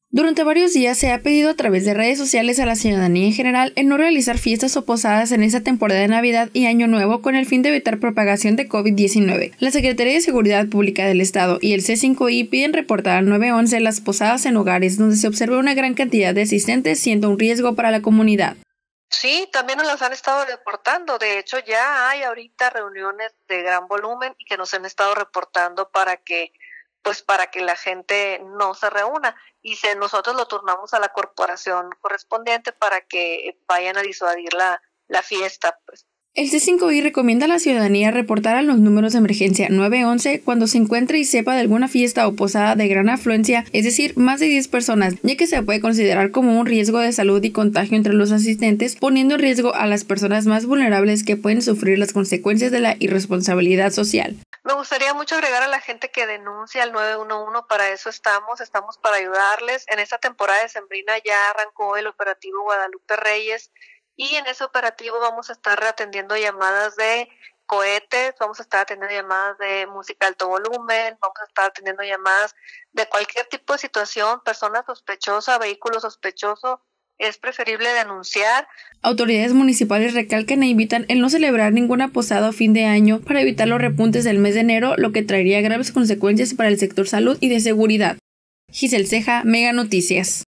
Durante varios días se ha pedido a través de redes sociales a la ciudadanía en general en no realizar fiestas o posadas en esta temporada de Navidad y Año Nuevo con el fin de evitar propagación de COVID-19. La Secretaría de Seguridad Pública del Estado y el C5I piden reportar al 911 las posadas en hogares donde se observa una gran cantidad de asistentes, siendo un riesgo para la comunidad. Sí, también nos las han estado reportando. De hecho, ya hay ahorita reuniones de gran volumen y que nos han estado reportando para que la gente no se reúna, y nosotros lo turnamos a la corporación correspondiente para que vayan a disuadir la fiesta, pues. El C5I recomienda a la ciudadanía reportar a los números de emergencia 911 cuando se encuentre y sepa de alguna fiesta o posada de gran afluencia, es decir, más de 10 personas, ya que se puede considerar como un riesgo de salud y contagio entre los asistentes, poniendo en riesgo a las personas más vulnerables que pueden sufrir las consecuencias de la irresponsabilidad social. Me gustaría mucho agregar a la gente que denuncia al 911, para eso estamos para ayudarles. En esta temporada decembrina ya arrancó el operativo Guadalupe Reyes, y en ese operativo vamos a estar atendiendo llamadas de cohetes, vamos a estar atendiendo llamadas de música de alto volumen, vamos a estar atendiendo llamadas de cualquier tipo de situación, persona sospechosa, vehículo sospechoso. Es preferible denunciar. Autoridades municipales recalcan e invitan el no celebrar ninguna posada o fin de año para evitar los repuntes del mes de enero, lo que traería graves consecuencias para el sector salud y de seguridad. Giselle Ceja, Mega Noticias.